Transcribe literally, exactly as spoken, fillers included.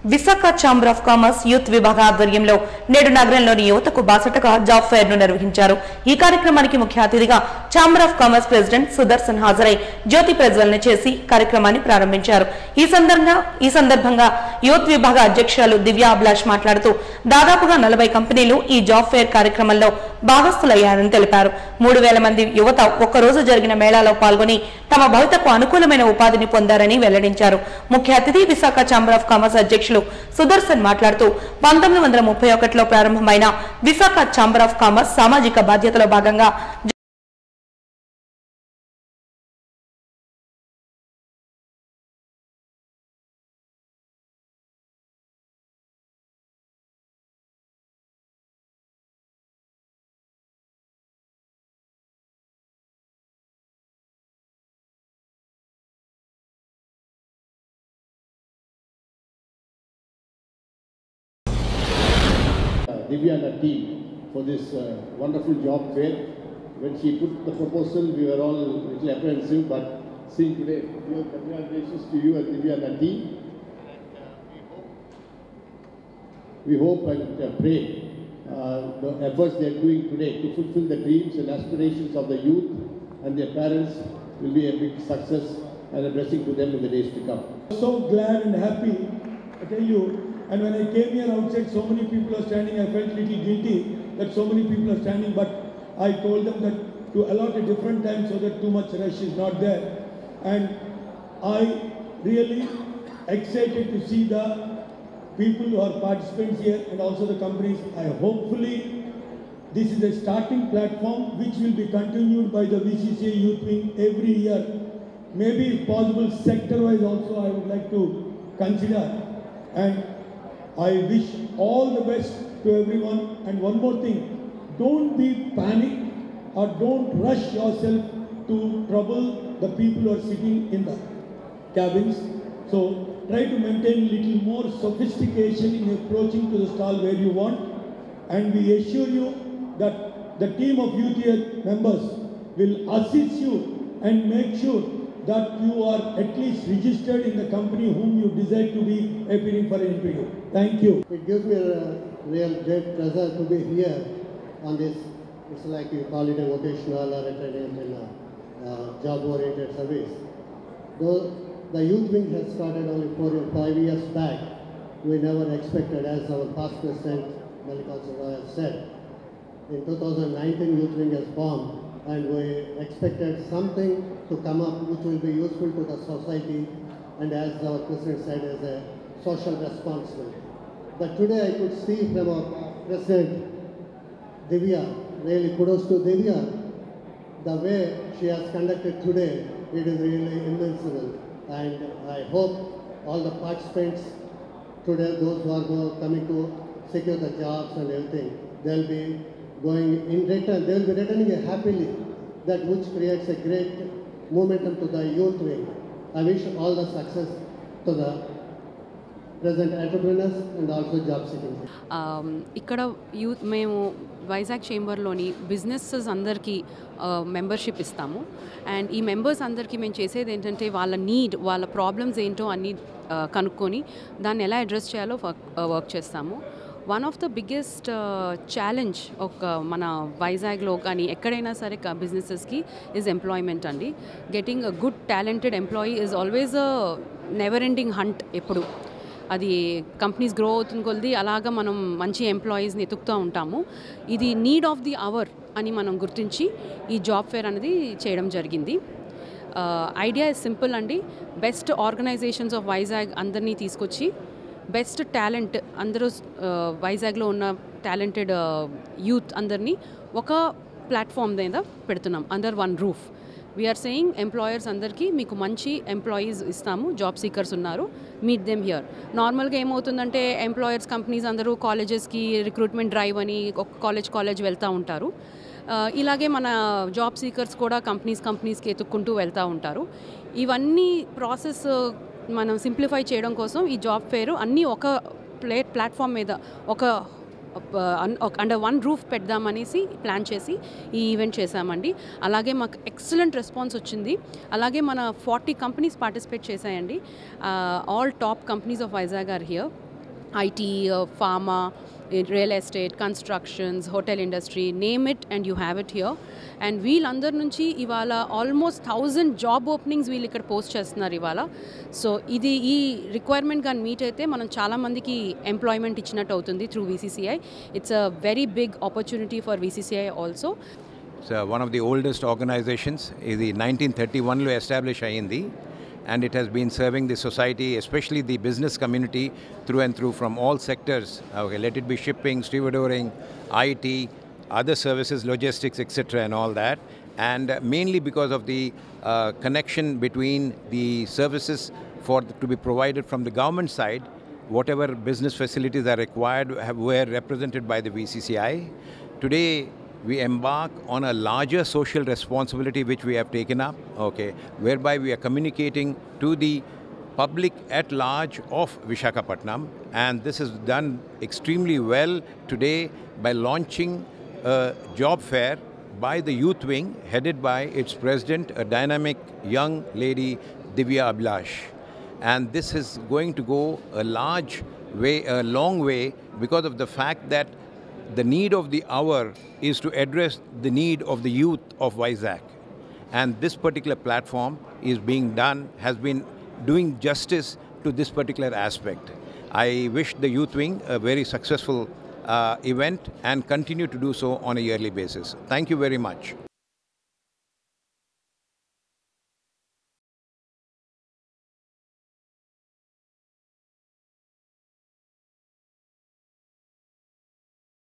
Visakha chamber of commerce youth విభాగ ఆధ్వర్యంలో నేడు నగరంలోని యువతకు బాసటగా జాబ్ ఫెయిర్ ను నిర్వహించారు. ఈ కార్యక్రమానికి ముఖ్య అతిథిగా chamber of commerce president Sudarshan హాజరై జ్యోతి ప్రజ్వలన చేసి కార్యక్రమాన్ని ప్రారంభించారు. ఈ సందర్భంగా ఈ సందర్భంగా యూత్ విభాగ అధ్యక్షురాలు దివ్య అభిలాష్ మాట్లాడుతూ దాదాపుగా నలభై కంపెనీలు ఈ జాబ్ ఫెయిర్ కార్యక్రమంలో భాగస్థులయ్యారని తెలిపారు. మూడు వేల మంది యువత ఒక్కరోజు జరిగిన మేళాలో పాల్గొని తమ భవితకు అనుకూలమైన ఉపాధిని పొందారని వెల్లడించారు. ముఖ్య అతిథి విశాఖ ఛాంబర్ ఆఫ్ కామర్స్ అధ్యక్షులు సుదర్శన్ మాట్లాడుతూ పంతొమ్మిది వందల ముప్పై ఒకటిలో ప్రారంభమైన విశాఖ ఛాంబర్ ఆఫ్ కామర్స్ సామాజిక బాధ్యతలో భాగంగా Divya and her team for this uh, wonderful job fair. When she put the proposal, we were all a little apprehensive, but seeing today, congratulations to you and Divya and her team. We hope and uh, pray uh, the efforts they are doing today to fulfill the dreams and aspirations of the youth and their parents will be a big success and a blessing to them in the days to come. So glad and happy, I tell you. And when I came here outside, so many people are standing. I felt little guilty that so many people are standing, but I told them that to allot a different time so that too much rush is not there. And I really excited to see the people who are participants here and also the companies. I hopefully this is a starting platform which will be continued by the V C C A Youth Wing every year. Maybe if possible sector-wise also I would like to consider. And I wish all the best to everyone. And one more thing, don't be panic or don't rush yourself to trouble the people who are sitting in the cabins. So try to maintain a little more sophistication in approaching to the stall where you want. And we assure you that the team of U T H members will assist you and make sure that you are at least registered in the company whom you decide to be appearing for an interview. Thank you. It gives me a real great pleasure to be here on this. It's like you call it a vocational or a training and a uh, job-oriented service. Though the youth wing has started only four or five years back, we never expected, as our past president Malika Suraya said, in two thousand nineteen youth wing has formed. And we expected something to come up which will be useful to the society and, as our president said, as a social responsibility. But today I could see from our president Divya, really kudos to Divya, the way she has conducted today, it is really invincible. And I hope all the participants today, those who are coming to secure the jobs and everything, they will be going in return, they will be returning happily, that which creates a great momentum to the youth wing. I wish all the success to the present entrepreneurs and also job seekers. Um, ikkada youth మేము వైజాగ్ చేంబర్లోని businesses అందరికీ membership ఇస్తాము. And ఈ members అందరికీ మేము చేసేది ఏంటంటే వాళ్ళ నీడ్, వాళ్ళ ప్రాబ్లమ్స్ ఏంటో అన్నీ కనుక్కొని దాన్ని ఎలా అడ్రస్ చేయాలో వర్క్ చేస్తాము. One of the biggest challenge ఒక మన వైజాగ్లో కానీ ఎక్కడైనా సరే బిజినెసెస్కి ఈజ్ ఎంప్లాయ్మెంట్ అండి. Getting a good talented employee is always a never ending hunt. ఎప్పుడు అది కంపెనీస్ గ్రో అవుతుంది కొద్ది అలాగా మనం మంచి ఎంప్లాయీస్ని ఎతుకుతూ ఉంటాము. ఇది నీడ్ ఆఫ్ ది అవర్ అని మనం గుర్తించి ఈ జాబ్ ఫేర్ అనేది చేయడం జరిగింది. ఐడియా ఇస్ సింపుల్ అండి. బెస్ట్ ఆర్గనైజేషన్స్ ఆఫ్ వైజాగ్ అందరినీ తీసుకొచ్చి బెస్ట్ టాలెంట్ అందరూ వైజాగ్లో ఉన్న టాలెంటెడ్ యూత్ అందరినీ ఒక ప్లాట్ఫామ్ మీద పెడుతున్నాం, under one roof. We're saying employers అందరికీ మీకు మంచి ఎంప్లాయీస్ ఇస్తాము, జాబ్ సీకర్స్ ఉన్నారు, మీట్ దెమ్ హియర్. నార్మల్గా ఏమవుతుందంటే ఎంప్లాయర్స్ కంపెనీస్ అందరూ కాలేజెస్కి రిక్రూట్మెంట్ డ్రైవ్ అని ఒక కాలేజ్ కాలేజ్ వెళ్తూ ఉంటారు. ఇలాగే మన జాబ్ సీకర్స్ కూడా కంపెనీస్ కంపెనీస్కి ఎత్తుక్కుంటూ వెళ్తూ ఉంటారు. ఇవన్నీ ప్రాసెస్ మనం సింప్లిఫై చేయడం కోసం ఈ జాబ్ ఫేర్ అన్నీ ఒక ప్లే ప్లాట్ఫామ్ మీద ఒక అండర్ వన్ రూఫ్ పెడదామనేసి ప్లాన్ చేసి ఈ ఈవెంట్ చేశామండి. అలాగే మాకు ఎక్సలెంట్ రెస్పాన్స్ వచ్చింది. అలాగే మన ఫార్టీ కంపెనీస్ పార్టిసిపేట్ చేశాయండి. All top companies of Vizag are here. I T, uh, pharma, in real estate, constructions, hotel industry, name it and you have it here. And వీళ్ళందరి నుంచి ఇవాళ ఆల్మోస్ట్ థౌజండ్ జాబ్ ఓపెనింగ్స్ వీళ్ళు ఇక్కడ post చేస్తున్నారు ఇవాళ. So ఇది ఈ రిక్వైర్మెంట్ కానీ మీట్ అయితే మనం చాలామందికి ఎంప్లాయ్మెంట్ ఇచ్చినట్టు అవుతుంది through V C C I. It's a very big opportunity for V C C I also. It's uh, one of the oldest organizations. ఇది nineteen thirty-one లో ఎస్టాబ్లిష్ అయ్యింది. And it has been serving the society, especially the business community, through and through from all sectors. Okay, let it be shipping, stevedoring, I T, other services, logistics, et cetera, and all that. And uh, mainly because of the uh, connection between the services for to be provided from the government side, whatever business facilities are required have, were represented by the V C C I. Today, we embark on a larger social responsibility which we have taken up, okay, whereby we are communicating to the public at large of Visakhapatnam, and this is done extremely well today by launching a job fair by the youth wing headed by its president, a dynamic young lady, Divya Abhilash. And this is going to go a large way, a long way, because of the fact that the need of the hour is to address the need of the youth of Vizag. And this particular platform is being done, has been doing justice to this particular aspect. I wish the Youth Wing a very successful uh, event and continue to do so on a yearly basis. Thank you very much.